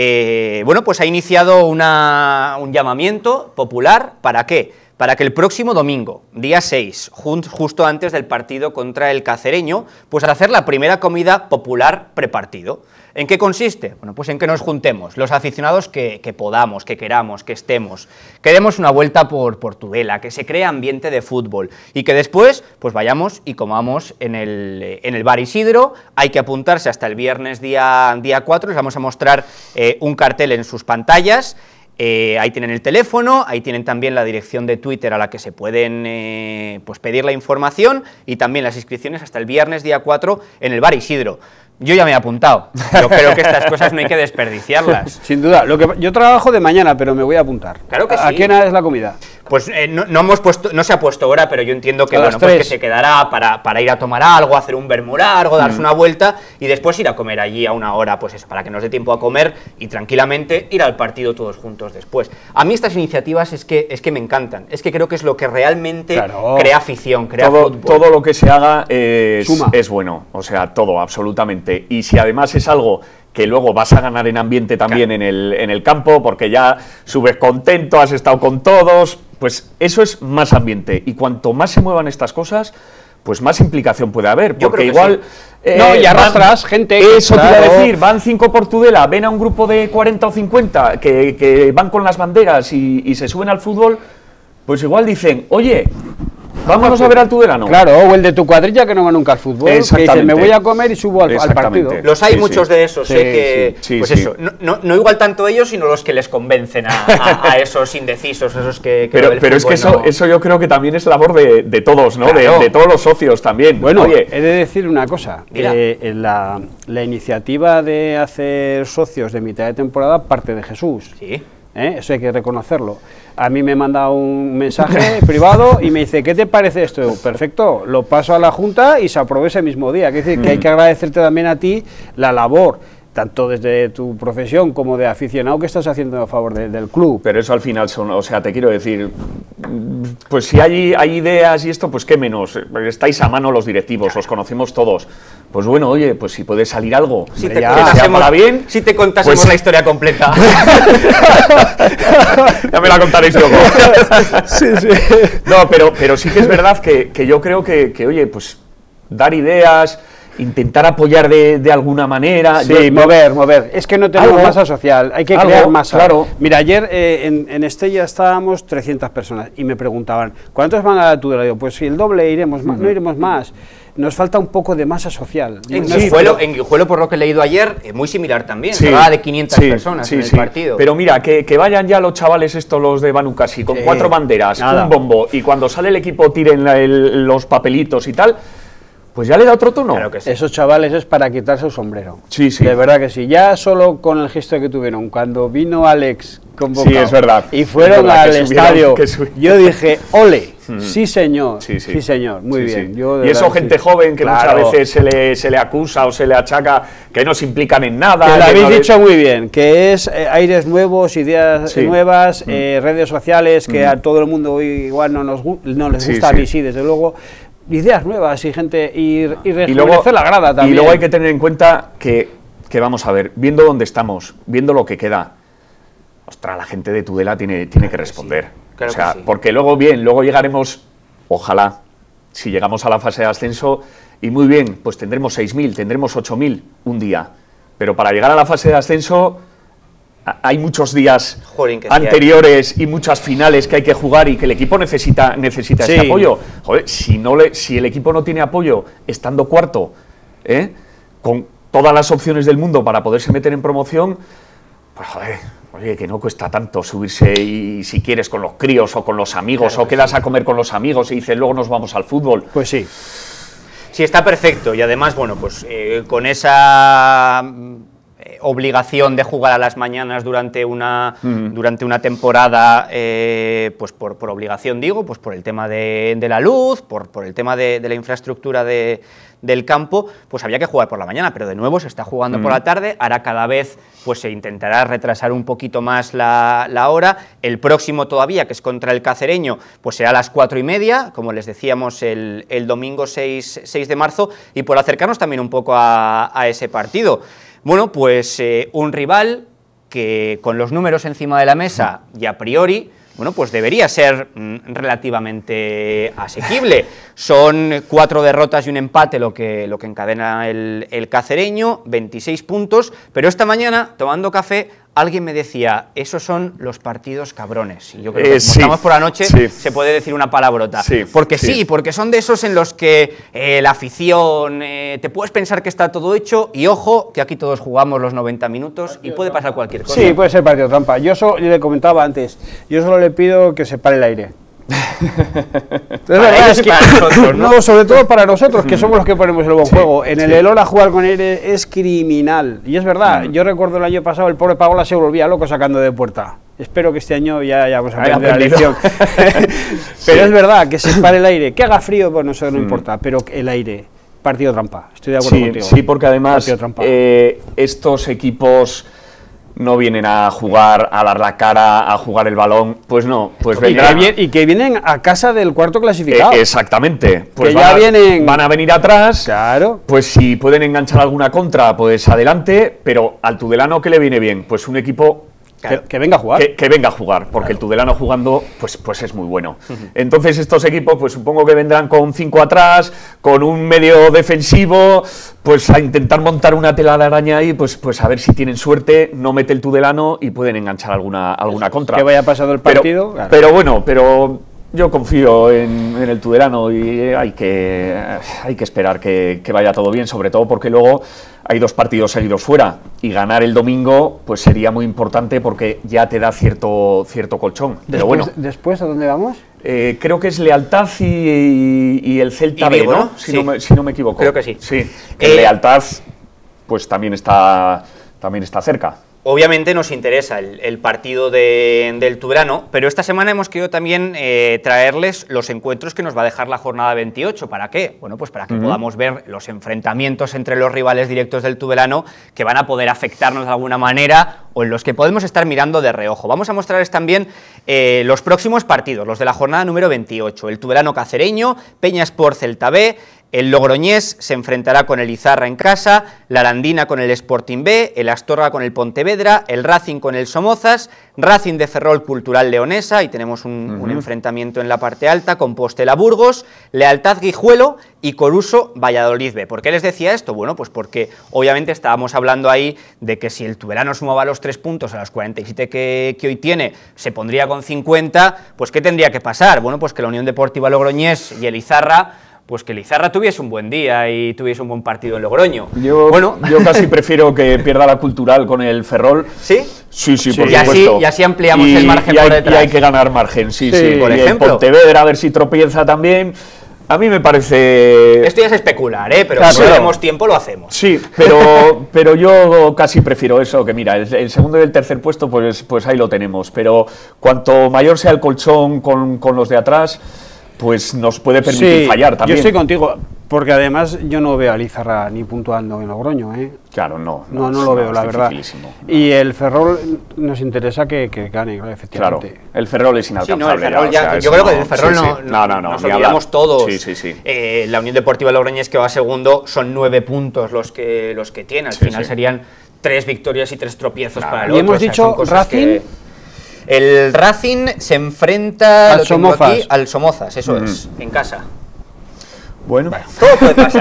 pues ha iniciado un llamamiento popular. ¿Para qué? Para que el próximo domingo, día 6, justo antes del partido contra el Cacereño, pues al hacer la primera comida popular prepartido. ¿En qué consiste? Bueno, pues en que nos juntemos, los aficionados que podamos, que queramos, que estemos, que demos una vuelta por Tudela, que se cree ambiente de fútbol, y que después pues vayamos y comamos en el Bar Isidro. Hay que apuntarse hasta el viernes día 4, les vamos a mostrar un cartel en sus pantallas. Ahí tienen el teléfono, ahí tienen también la dirección de Twitter a la que se pueden pues pedir la información, y también las inscripciones hasta el viernes día 4 en el Bar Isidro. Yo ya me he apuntado. Yo creo que estas cosas no hay que desperdiciarlas. Sin duda. Yo trabajo de mañana, pero me voy a apuntar. Claro que sí. ¿A qué hora es la comida? Pues no se ha puesto hora, pero yo entiendo que pues que se quedará para ir a tomar algo, hacer un vermú largo, darse una vuelta y después ir a comer allí a una hora, pues eso, para que nos dé tiempo a comer y tranquilamente ir al partido todos juntos después. A mí estas iniciativas es que me encantan. Es que creo que es lo que realmente crea afición, crea fútbol. Todo lo que se haga es bueno, o sea, todo, absolutamente. Y si además es algo que luego vas a ganar en ambiente también en el campo, porque ya subes contento, has estado con todos, pues eso es más ambiente. Y cuanto más se muevan estas cosas, pues más implicación puede haber, porque igual... Sí. Y arrastras gente... Eso te iba a decir, van 5 por Tudela, ven a un grupo de 40 o 50 que van con las banderas y se suben al fútbol, pues igual dicen, oye... Vámonos a ver al Tudelano. Claro, o el de tu cuadrilla que no va nunca al fútbol, que dice, me voy a comer y subo al partido. Los hay muchos de esos, eso, no igual tanto ellos, sino los que les convencen a esos indecisos, esos que pero es que eso yo creo que también es labor de todos, ¿no? Claro. De todos los socios también. Bueno, oye, he de decir una cosa, la iniciativa de hacer socios de mitad de temporada parte de Jesús. Sí. Eso hay que reconocerlo. A mí me manda un mensaje privado y me dice, ¿qué te parece esto? Perfecto, lo paso a la Junta y se aprobó ese mismo día. Es decir, que hay que agradecerte también a ti la labor, tanto desde tu profesión como de aficionado, que estás haciendo a favor del club. Pero eso al final o sea, te quiero decir, pues si hay ideas y esto, pues qué menos. Estáis a mano los directivos, os conocemos todos. Pues bueno, oye, pues si puede salir algo, si te para bien, si te contásemos pues, la historia completa. Ya me la contaréis luego. Sí. No, pero sí que es verdad que yo creo que, oye, pues dar ideas, intentar apoyar de alguna manera. Sí, mover. Es que no tenemos masa social, hay que crear masa. Claro. Mira, ayer en Estella estábamos 300 personas y me preguntaban, ¿cuántos van a la Tudela? Digo, pues si el doble iremos más, no iremos más. Nos falta un poco de masa social. En Guijuelo, por lo que he leído ayer, es muy similar también. Se hablaba de 500 personas en el partido. Pero mira, que vayan ya los chavales estos, los de Banu Qasi, con 4 banderas, un bombo, y cuando sale el equipo tiren los papelitos y tal, pues ya le da otro tono. Claro que sí. Esos chavales es para quitarse el sombrero. Sí. De verdad que sí. Ya solo con el gesto que tuvieron, cuando vino Alex convocado, sí, es verdad, y fueron al estadio, yo dije, ole, Sí, señor, muy bien. Yo, y eso gente joven que muchas veces se le acusa o se le achaca que no se implican en nada. Que lo habéis dicho muy bien, que es aires nuevos, ideas nuevas, redes sociales, que a todo el mundo igual no les gusta, a mí sí, desde luego. Ideas nuevas y gente y rejuvenecer la grada también. Y luego hay que tener en cuenta que vamos a ver, viendo dónde estamos, viendo lo que queda, ostras, la gente de Tudela tiene que responder. Claro, o sea, que sí. Porque luego llegaremos, ojalá, si llegamos a la fase de ascenso, y muy bien, pues tendremos 6.000, tendremos 8.000 un día. Pero para llegar a la fase de ascenso hay muchos días anteriores y muchas finales que hay que jugar y que el equipo necesita ese apoyo. Joder, si el equipo no tiene apoyo estando cuarto, con todas las opciones del mundo para poderse meter en promoción, pues joder, oye, que no cuesta tanto subirse y si quieres con los críos o con los amigos, o quedas a comer con los amigos y dices luego nos vamos al fútbol. Pues sí. Sí, está perfecto y además, bueno, pues con esa obligación de jugar a las mañanas durante una temporada, pues por obligación digo, pues por el tema de la luz, por el tema de la infraestructura del campo, pues había que jugar por la mañana, pero de nuevo se está jugando por la tarde, ahora cada vez pues se intentará retrasar un poquito más la hora, el próximo todavía, que es contra el Cacereño, pues será a las 4:30, como les decíamos el domingo 6 de marzo, y por acercarnos también un poco a ese partido. Bueno, pues un rival que con los números encima de la mesa y a priori, bueno, pues debería ser relativamente asequible. Son 4 derrotas y un empate lo que encadena el Cacereño, 26 puntos, pero esta mañana, tomando café, alguien me decía, esos son los partidos cabrones. Y yo creo que como estamos por la noche, se puede decir una palabrota. Porque porque son de esos en los que la afición, te puedes pensar que está todo hecho, y ojo, que aquí todos jugamos los 90 minutos y puede pasar cualquier cosa. Sí, puede ser partido trampa. Yo le comentaba antes, yo solo le pido que se pare el aire. No, sobre todo para nosotros, que somos los que ponemos el buen juego. En el Elora jugar con aire es criminal. Y es verdad, yo recuerdo el año pasado el pobre Pagola se volvía loco sacando de puerta. Espero que este año ya vamos a aprender la lección. Pero es verdad, que se pare el aire, que haga frío, bueno, eso no importa, pero el aire, partido trampa. Estoy de acuerdo contigo. Sí, porque además estos equipos no vienen a jugar, a dar la cara, a jugar el balón, pues no, pues vendrán. Y que vienen a casa del cuarto clasificado. Exactamente, pues que van a venir atrás, claro. Pues si pueden enganchar alguna contra, pues adelante, pero al Tudelano, ¿qué le viene bien? Pues un equipo que venga a jugar. Que venga a jugar, porque el Tudelano jugando, pues es muy bueno. Entonces estos equipos, pues supongo que vendrán con 5 atrás, con un medio defensivo, pues a intentar montar una tela de araña ahí, pues a ver si tienen suerte, no mete el Tudelano y pueden enganchar alguna contra. Que vaya pasado el partido. Pero bueno, yo confío en el Tudelano y hay que esperar que vaya todo bien, sobre todo porque luego hay 2 partidos seguidos fuera y ganar el domingo pues sería muy importante porque ya te da cierto colchón. Pero bueno. ¿Después a dónde vamos? Creo que es Lealtad y el Celta B, ¿no? Si no me equivoco. Creo que sí. Sí. El Lealtad pues también está cerca. Obviamente nos interesa el partido del Tudelano, pero esta semana hemos querido también traerles los encuentros que nos va a dejar la jornada 28. ¿Para qué? Bueno, pues para que podamos ver los enfrentamientos entre los rivales directos del Tudelano que van a poder afectarnos de alguna manera o en los que podemos estar mirando de reojo. Vamos a mostrarles también los próximos partidos, los de la jornada número 28. El Tudelano Cacereño, Peña Sport Celta B, el Logroñés se enfrentará con el Izarra en casa, la Arandina con el Sporting B, el Astorga con el Pontevedra, el Racing con el Somozas, Racing de Ferrol Cultural Leonesa, y tenemos un enfrentamiento en la parte alta, Compostela Burgos, Lealtad Guijuelo y Coruso Valladolid B. ¿Por qué les decía esto? Bueno, pues porque obviamente estábamos hablando ahí de que si el Tudelano sumaba los 3 puntos a los 47 que hoy tiene, se pondría con 50, pues ¿qué tendría que pasar? Bueno, pues que la Unión Deportiva Logroñés y el Izarra, pues que el Izarra tuviese un buen día y tuviese un buen partido en Logroño. Yo casi prefiero que pierda la Cultural con el Ferrol. ¿Sí? Sí, por supuesto. Y así ampliamos el margen por detrás. Y hay que ganar margen, sí. Por y ejemplo. el Pontevedra, a ver si tropieza también. A mí me parece... Esto ya es especular, pero claro, si tenemos tiempo lo hacemos. Sí, pero yo casi prefiero eso, que mira, el segundo y el tercer puesto, pues ahí lo tenemos. Pero cuanto mayor sea el colchón con los de atrás, pues nos puede permitir fallar también. Yo estoy contigo, porque además yo no veo a Izarra ni puntuando en Logroño, Claro, no lo veo, la verdad. Y el Ferrol nos interesa que gane, efectivamente. Claro, el Ferrol es inalcanzable. Sí, no, el Ferrol yo creo que el Ferrol no nos olvidamos todos. Sí. La Unión Deportiva Logroñés, que va segundo, son 9 puntos los que tiene. Al final serían 3 victorias y 3 tropiezos para el otro. Y hemos dicho Racing... El Racing se enfrenta al Somozas, eso es, en casa. Bueno, todo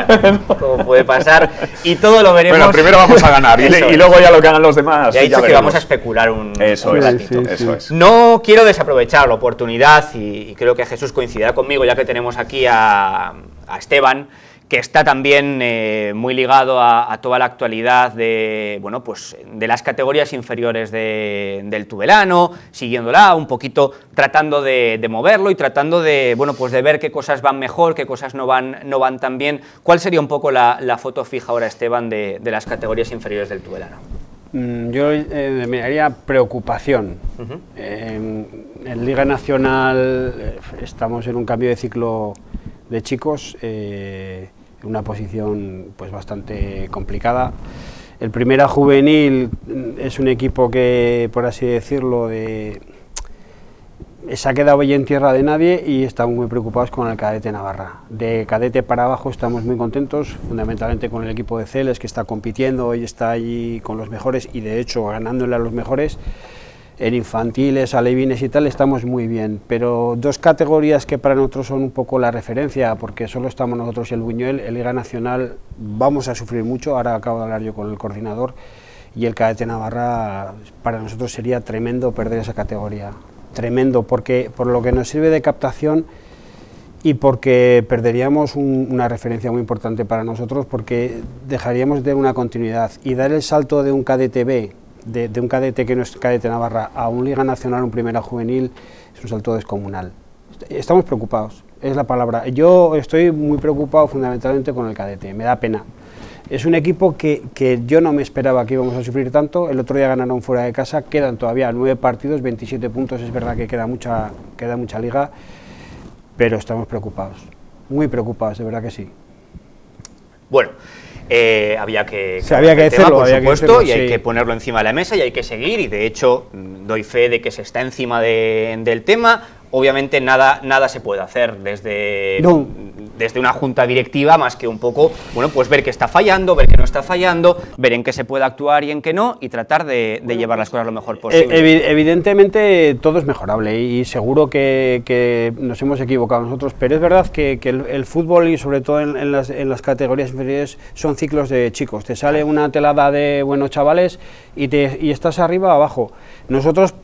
puede pasar y todo lo veremos. Bueno, primero vamos a ganar y luego ya lo que hagan los demás. Ya he dicho que vamos a especular un ratito. Eso es. No quiero desaprovechar la oportunidad y creo que Jesús coincidirá conmigo, ya que tenemos aquí a Esteban, que está también muy ligado a toda la actualidad de las categorías inferiores del Tudelano, siguiéndola, un poquito tratando de moverlo y tratando de ver qué cosas van mejor, qué cosas no van tan bien. ¿Cuál sería un poco la foto fija ahora, Esteban, de las categorías inferiores del Tudelano? Yo miraría preocupación. En Liga Nacional estamos en un cambio de ciclo de chicos, una posición pues bastante complicada. El Primera Juvenil es un equipo que, por así decirlo, se ha quedado hoy en tierra de nadie y estamos muy preocupados con el Cadete Navarra. De cadete para abajo estamos muy contentos, fundamentalmente con el equipo de Celes, que está compitiendo y está allí con los mejores y de hecho ganándole a los mejores. En infantiles, alevines y tal estamos muy bien, pero 2 categorías que para nosotros son un poco la referencia, porque solo estamos nosotros y el Buñuel. En Liga Nacional vamos a sufrir mucho, ahora acabo de hablar yo con el coordinador, y el Cadete Navarra para nosotros sería tremendo perder esa categoría, tremendo, porque por lo que nos sirve de captación y porque perderíamos una referencia muy importante para nosotros, porque dejaríamos de una continuidad y dar el salto de un cadete B, de un cadete que no es Cadete Navarra a un Liga Nacional, un Primera Juvenil, es un salto descomunal. Estamos preocupados, es la palabra. Yo estoy muy preocupado fundamentalmente con el cadete, me da pena. Es un equipo que yo no me esperaba que íbamos a sufrir tanto. El otro día ganaron fuera de casa, quedan todavía 9 partidos, 27 puntos, es verdad que queda mucha liga, pero estamos preocupados, muy preocupados, de verdad que sí. Bueno, había que decirlo, por supuesto, y hay que ponerlo encima de la mesa y hay que seguir, y de hecho doy fe de que se está encima del tema. Obviamente nada se puede hacer desde una junta directiva más que un poco, pues ver qué está fallando, ver qué no está fallando, ver en qué se puede actuar y en qué no, y tratar de llevar las cosas lo mejor posible. Evidentemente todo es mejorable y seguro que nos hemos equivocado nosotros, pero es verdad que el fútbol y sobre todo en las categorías inferiores son ciclos de chicos. Te sale una telada de buenos chavales y estás arriba o abajo. Nosotros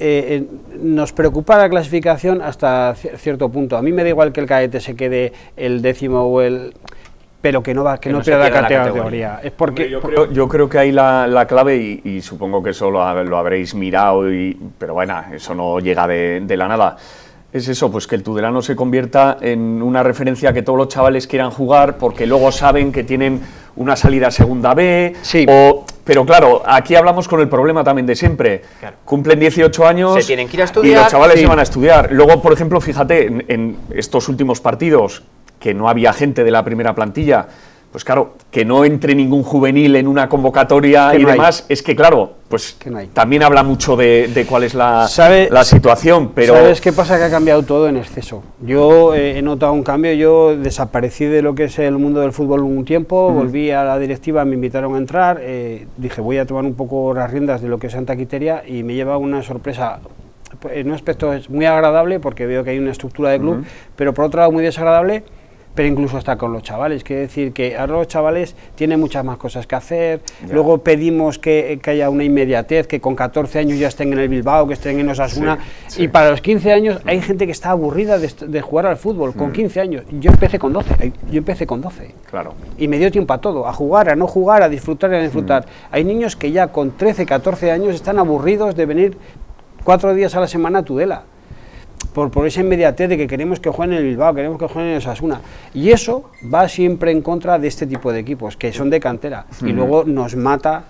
nos preocupa la clasificación hasta cierto punto. A mí me da igual que el cadete se quede el 10º pero que no pierda la categoría. Es porque yo creo que ahí la clave, y supongo que eso lo habréis mirado, pero bueno, eso no llega de la nada. Es eso, pues que el Tudelano se convierta en una referencia que todos los chavales quieran jugar, porque luego saben que tienen una salida a segunda B, sí. o Pero claro, aquí hablamos con el problema también de siempre. Claro. Cumplen 18 años se tienen que ir a estudiar, y los chavales se van a estudiar. Luego, por ejemplo, fíjate, en estos últimos partidos, que no había gente de la primera plantilla, pues claro, que no entre ningún juvenil en una convocatoria y demás, es que claro, pues también habla mucho de cuál es la situación, pero... ¿Sabes qué pasa? Que ha cambiado todo en exceso. Yo he notado un cambio, yo desaparecí de lo que es el mundo del fútbol un tiempo, volví a la directiva, me invitaron a entrar, dije voy a tomar un poco las riendas de lo que es Santa Quiteria y me lleva una sorpresa. En un aspecto es muy agradable porque veo que hay una estructura de club, pero por otro lado muy desagradable, pero incluso hasta con los chavales, quiere decir que ahora los chavales tienen muchas más cosas que hacer, luego pedimos que haya una inmediatez, que con 14 años ya estén en el Bilbao, que estén en Osasuna, y para los 15 años hay gente que está aburrida de jugar al fútbol, con 15 años, yo empecé con 12, Claro. Y me dio tiempo a todo, a jugar, a no jugar, a disfrutar y a disfrutar. Hay niños que ya con 13, 14 años están aburridos de venir 4 días a la semana a Tudela. Por esa inmediatez de que queremos que jueguen en el Bilbao, queremos que jueguen en el Osasuna. Y eso va siempre en contra de este tipo de equipos, que son de cantera. Y luego nos mata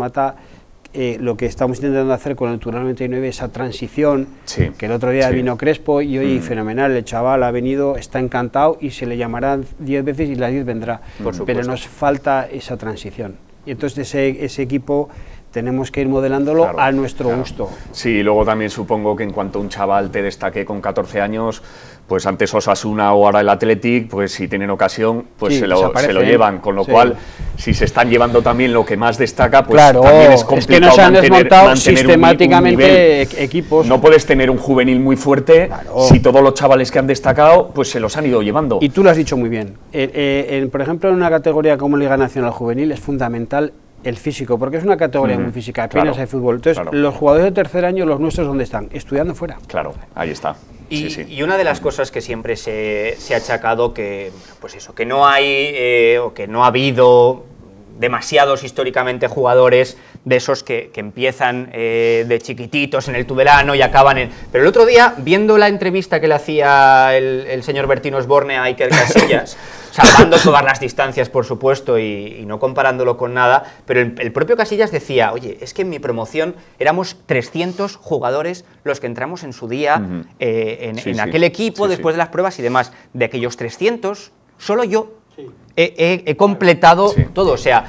lo que estamos intentando hacer con el Tudelano 99, esa transición, que el otro día vino Crespo y hoy fenomenal, el chaval ha venido, está encantado y se le llamará 10 veces y las 10 vendrá. Pero nos falta esa transición. Y entonces ese equipo... tenemos que ir modelándolo a nuestro gusto. Sí, y luego también supongo que en cuanto un chaval te destaque con 14 años, pues antes Osasuna o ahora el Athletic, pues si tienen ocasión, pues se lo llevan, con lo cual, si se están llevando también lo que más destaca, pues también es complicado. Es que nos han desmontado sistemáticamente equipos. No puedes tener un juvenil muy fuerte si todos los chavales que han destacado, pues se los han ido llevando. Y tú lo has dicho muy bien. Por ejemplo, en una categoría como Liga Nacional Juvenil es fundamental el físico, porque es una categoría muy física, apenas hay fútbol. Entonces, los jugadores de tercer año, los nuestros, ¿dónde están? Estudiando fuera. Claro, ahí está. Y una de las cosas que siempre se ha achacado que, pues eso, que no hay o que no ha habido demasiados históricamente jugadores de esos que empiezan de chiquititos en el Tudelano y acaban en... Pero el otro día, viendo la entrevista que le hacía el señor Bertino Osborne a Iker Casillas, salvando todas las distancias, por supuesto, y no comparándolo con nada, pero el propio Casillas decía, oye, es que en mi promoción éramos 300 jugadores los que entramos en su día en aquel equipo, después de las pruebas y demás. De aquellos 300, solo yo he completado todo, o sea,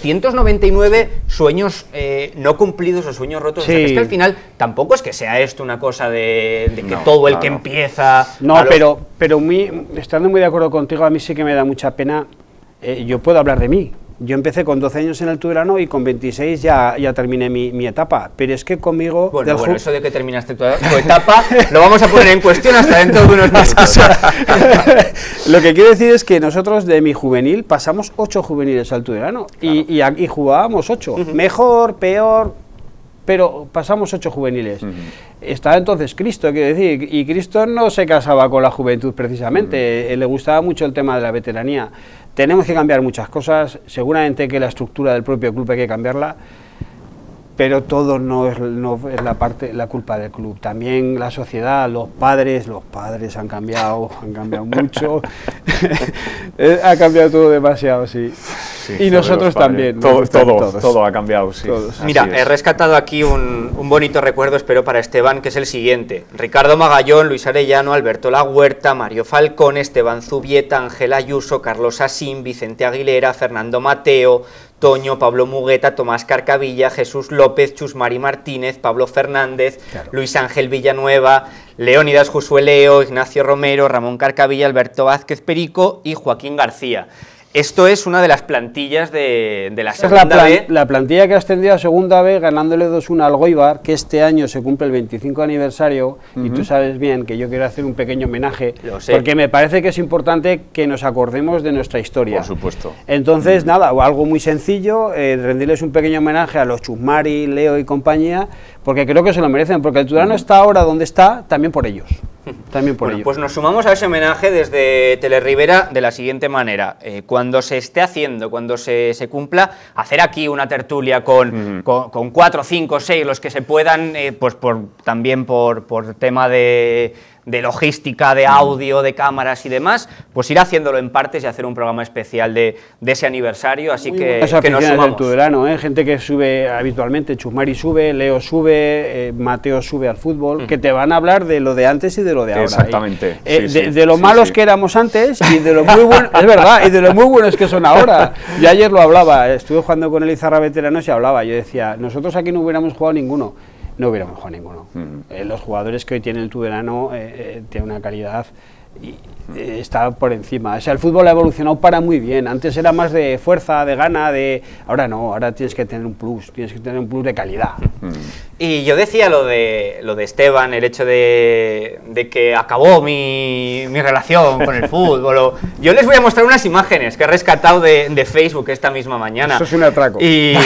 299 sueños no cumplidos o sueños rotos. O sea, que es que al final tampoco es que sea esto una cosa de que todo el que empieza... No, pero estando muy de acuerdo contigo, a mí sí que me da mucha pena. Yo puedo hablar de mí. Yo empecé con 12 años en el Tudelano y con 26 ya terminé mi etapa, pero es que conmigo... Bueno, eso de que terminaste tu etapa lo vamos a poner en cuestión hasta dentro de unos meses. Lo que quiero decir es que nosotros de mi juvenil pasamos 8 juveniles al Tudelano y jugábamos 8, mejor, peor... pero pasamos 8 juveniles. Estaba entonces Cristo, quiero decir, y Cristo no se casaba con la juventud precisamente, le gustaba mucho el tema de la veteranía. Tenemos que cambiar muchas cosas, seguramente que la estructura del propio club hay que cambiarla, pero todo no es la culpa del club. También la sociedad, los padres han cambiado mucho. Ha cambiado todo demasiado, sí. Y nosotros también. Todo ha cambiado, sí. Mira, he rescatado aquí un bonito recuerdo, espero, para Esteban, que es el siguiente. Ricardo Magallón, Luis Arellano, Alberto La Huerta, Mario Falcón, Esteban Zubieta, Ángel Ayuso, Carlos Asín, Vicente Aguilera, Fernando Mateo, Toño, Pablo Mugueta, Tomás Carcavilla, Jesús López, Chus Mari Martínez, Pablo Fernández, Luis Ángel Villanueva, Leónidas Josué Leo, Ignacio Romero, Ramón Carcavilla, Alberto Vázquez Perico y Joaquín García. Esto es una de las plantillas de la segunda B. La plantilla que ha ascendido a segunda B ganándole 2-1 al Goibar, que este año se cumple el 25 aniversario, y tú sabes bien que yo quiero hacer un pequeño homenaje, porque me parece que es importante que nos acordemos de nuestra historia. Por supuesto. Entonces, nada, algo muy sencillo, rendirles un pequeño homenaje a los Chusmari, Leo y compañía, porque creo que se lo merecen, porque el Tudelano está ahora donde está, también por ellos. Pues nos sumamos a ese homenaje desde Telerribera de la siguiente manera. Cuando se esté haciendo, cuando se cumpla, hacer aquí una tertulia con 4, 5, 6, los que se puedan, pues también por tema de logística, de audio, de cámaras y demás, pues ir haciéndolo en partes y hacer un programa especial de ese aniversario, así que nos sumamos. Del Tudelano, gente que sube habitualmente, Chusmari sube, Leo sube, Mateo sube al fútbol, que te van a hablar de lo de antes y de lo de ahora. Exactamente. De lo malos que éramos antes y de lo muy buenos, es verdad, y de lo muy buenos que son ahora. Yo ayer lo hablaba, estuve jugando con el Izarra veteranos y hablaba, yo decía, nosotros aquí no hubiéramos jugado ninguno. No hubiéramos jugado ninguno. Los jugadores que hoy tiene el Tudelano tienen una calidad y está por encima. O sea, el fútbol ha evolucionado para muy bien. Antes era más de fuerza, de gana, ahora no, ahora tienes que tener un plus, de calidad. Y yo decía lo de Esteban, el hecho de que acabó mi relación con el fútbol. Yo les voy a mostrar unas imágenes que he rescatado de Facebook esta misma mañana. Eso es un atraco.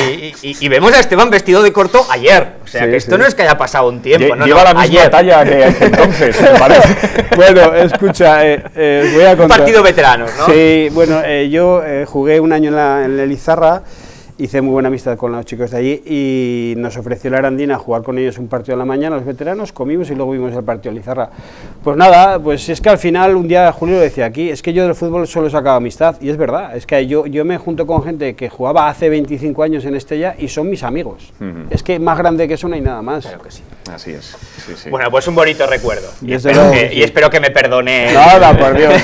Y vemos a Esteban vestido de corto ayer. O sea, que esto no es que haya pasado un tiempo. Lleva la misma talla que entonces, me parece. Bueno, escucha, voy a contar. Un partido veteranos, ¿no? Sí, bueno, yo jugué un año en el Izarra, hice muy buena amistad con los chicos de allí y nos ofreció la Arandina jugar con ellos un partido a la mañana, los veteranos, comimos y luego vimos el partido de Izarra. Pues nada, pues es que al final un día Julio decía aquí, es que yo del fútbol solo he sacado amistad, y es verdad, es que yo me junto con gente que jugaba hace 25 años en Estella y son mis amigos. Es que más grande que eso no hay nada más. Claro que sí. Así es. Sí, sí. Bueno, pues un bonito recuerdo. Y espero que me perdone. Nada, por Dios.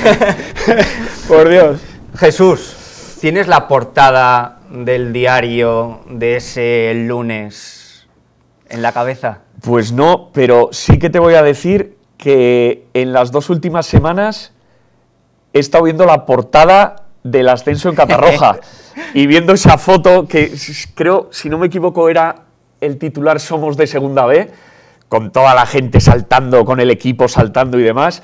Por Dios. Jesús, ¿tienes la portada del diario de ese lunes en la cabeza? Pues no, pero sí que te voy a decir que en las 2 últimas semanas he estado viendo la portada del ascenso en Catarroja y viendo esa foto que creo, si no me equivoco, era el titular "Somos de Segunda B", con toda la gente saltando, con el equipo saltando y demás,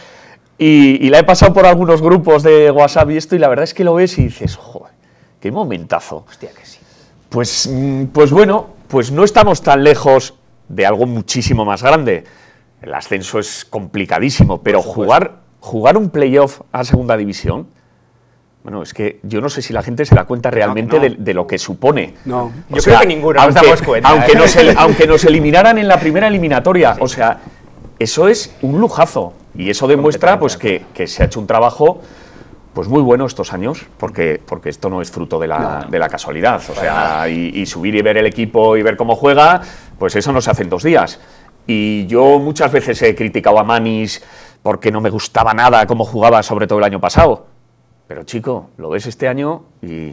y la he pasado por algunos grupos de WhatsApp y esto, y la verdad es que lo ves y dices, joder, qué momentazo. Hostia, que sí. Pues bueno, pues no estamos tan lejos de algo muchísimo más grande. El ascenso es complicadísimo, pero jugar un playoff a segunda división, bueno, es que yo no sé si la gente se da cuenta realmente de lo que supone. No, yo creo que ninguno nos damos cuenta. Aunque nos eliminaran en la primera eliminatoria, sí. O sea, eso es un lujazo. Y eso demuestra pues que se ha hecho un trabajo pues muy bueno estos años, porque esto no es fruto de la casualidad. O sea, y subir y ver el equipo y ver cómo juega, pues eso no se hace en 2 días. Y yo muchas veces he criticado a Manis porque no me gustaba nada cómo jugaba, sobre todo el año pasado. Pero chico, lo ves este año y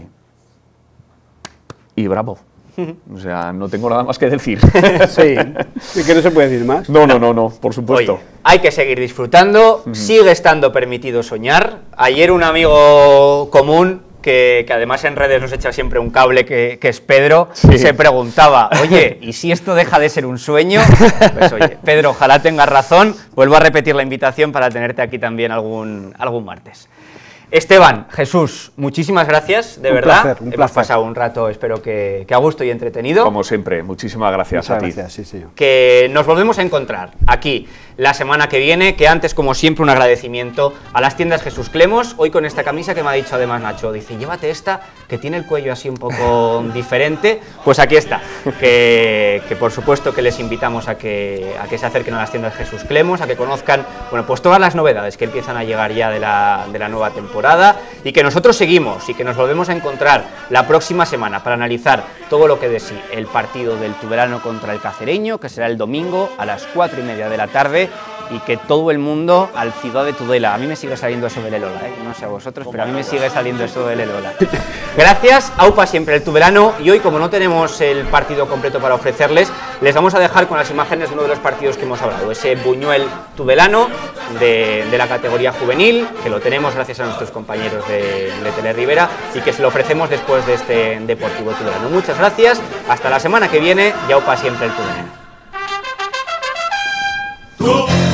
bravo. O sea, no tengo nada más que decir. Sí, ¿y que no se puede decir más? No, por supuesto. Oye, hay que seguir disfrutando, sigue estando permitido soñar. Ayer un amigo común, que además en redes nos echa siempre un cable, que es Pedro, se preguntaba, oye, ¿y si esto deja de ser un sueño? Pues oye, Pedro, ojalá tengas razón, vuelvo a repetir la invitación para tenerte aquí también algún martes. Esteban, Jesús, muchísimas gracias, de verdad. Un placer. Hemos pasado un rato, espero que a gusto y entretenido. Como siempre, muchísimas gracias a ti. Gracias, sí, señor. Que nos volvemos a encontrar aquí la semana que viene, que antes, como siempre, un agradecimiento a las tiendas Jesús Clemos, hoy con esta camisa que me ha dicho además Nacho, dice, llévate esta, que tiene el cuello así un poco diferente, pues aquí está, que por supuesto que les invitamos a que se acerquen a las tiendas Jesús Clemos, a que conozcan, bueno, pues todas las novedades que empiezan a llegar ya de la nueva temporada, y que nosotros seguimos y que nos volvemos a encontrar la próxima semana para analizar todo lo que de sí el partido del Tudelano contra el Cacereño, que será el domingo a las 4:30 de la tarde, y que todo el mundo al Ciudad de Tudela. A mí me sigue saliendo eso del Elola, no sé a vosotros, pero a mí me sigue saliendo eso del Elola. Gracias, aupa siempre el Tudelano, y hoy, como no tenemos el partido completo para ofrecerles, les vamos a dejar con las imágenes de uno de los partidos que hemos hablado, ese Buñuel Tudelano de la categoría juvenil, que lo tenemos gracias a nuestros compañeros de Telerribera, y que se lo ofrecemos después de este Deportivo Tudelano. Muchas gracias, hasta la semana que viene, y aupa siempre el Tudelano.